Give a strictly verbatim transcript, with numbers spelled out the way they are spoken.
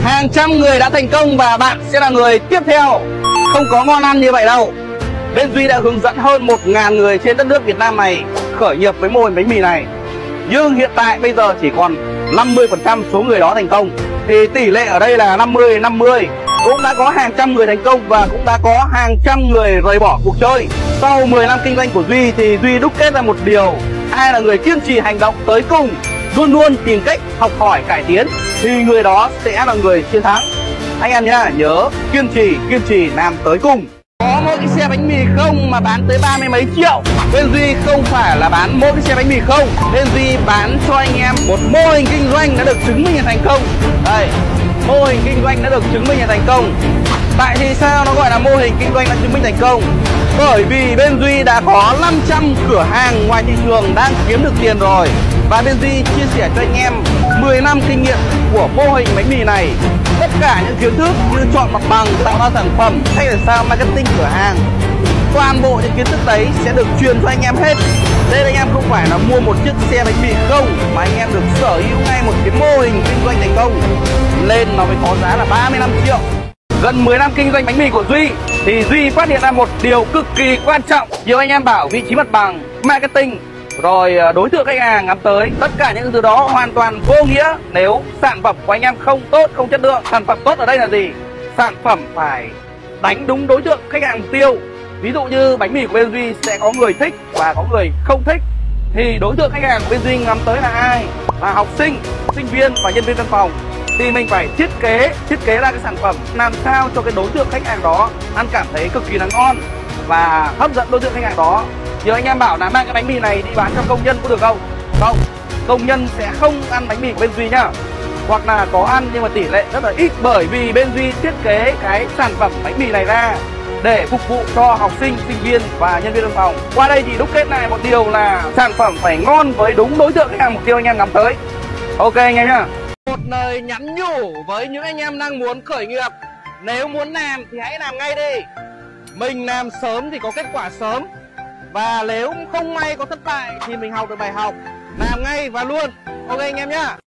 Hàng trăm người đã thành công và bạn sẽ là người tiếp theo. Không có ngon ăn như vậy đâu. Bên Duy đã hướng dẫn hơn một nghìn người trên đất nước Việt Nam này khởi nghiệp với mô hình bánh mì này. Nhưng hiện tại bây giờ chỉ còn năm mươi phần trăm số người đó thành công. Thì tỷ lệ ở đây là năm mươi năm mươi. Cũng đã có hàng trăm người thành công và cũng đã có hàng trăm người rời bỏ cuộc chơi. Sau mười năm kinh doanh của Duy thì Duy đúc kết ra một điều: ai là người kiên trì hành động tới cùng, luôn luôn tìm cách học hỏi cải tiến, thì người đó sẽ là người chiến thắng. Anh em nhá, nhớ kiên trì, kiên trì làm tới cùng. Có mỗi cái xe bánh mì không mà bán tới ba mươi mấy triệu. Bên Duy không phải là bán mỗi cái xe bánh mì không. Bên Duy bán cho anh em một mô hình kinh doanh đã được chứng minh là thành công. Đây, mô hình kinh doanh đã được chứng minh là thành công. Tại vì sao nó gọi là mô hình kinh doanh đã chứng minh thành công? Bởi vì bên Duy đã có năm trăm cửa hàng ngoài thị trường đang kiếm được tiền rồi. Và bên Duy chia sẻ cho anh em mười năm kinh nghiệm của mô hình bánh mì này. Tất cả những kiến thức như chọn mặt bằng, tạo ra sản phẩm hay là sao marketing cửa hàng, toàn bộ những kiến thức đấy sẽ được truyền cho anh em hết. Nên anh em không phải là mua một chiếc xe bánh mì không, mà anh em được sở hữu ngay một cái mô hình kinh doanh thành công. Lên nó mới có giá là ba mươi lăm triệu. Gần mười năm kinh doanh bánh mì của Duy thì Duy phát hiện ra một điều cực kỳ quan trọng. Nhiều anh em bảo vị trí mặt bằng, marketing, rồi đối tượng khách hàng nhắm tới, tất cả những thứ đó hoàn toàn vô nghĩa nếu sản phẩm của anh em không tốt, không chất lượng. Sản phẩm tốt ở đây là gì? Sản phẩm phải đánh đúng đối tượng khách hàng mục tiêu. Ví dụ như bánh mì của bên Duy sẽ có người thích và có người không thích. Thì đối tượng khách hàng của bên Duy nhắm tới là ai? Là học sinh, sinh viên và nhân viên văn phòng. Thì mình phải thiết kế thiết kế ra cái sản phẩm làm sao cho cái đối tượng khách hàng đó ăn cảm thấy cực kỳ là ngon và hấp dẫn đối tượng khách hàng đó. Nhiều anh em bảo là mang cái bánh mì này đi bán cho công nhân có được không? Không, công nhân sẽ không ăn bánh mì của bên Duy nhá. Hoặc là có ăn nhưng mà tỷ lệ rất là ít. Bởi vì bên Duy thiết kế cái sản phẩm bánh mì này ra để phục vụ cho học sinh, sinh viên và nhân viên văn phòng. Qua đây thì đúc kết lại một điều là sản phẩm phải ngon với đúng đối tượng khách hàng mục tiêu anh em nhắm tới. Ok anh em nhá. Một lời nhắn nhủ với những anh em đang muốn khởi nghiệp: nếu muốn làm thì hãy làm ngay đi. Mình làm sớm thì có kết quả sớm. Và nếu không may có thất bại thì mình học được bài học. Làm ngay và luôn. Ok anh em nhá.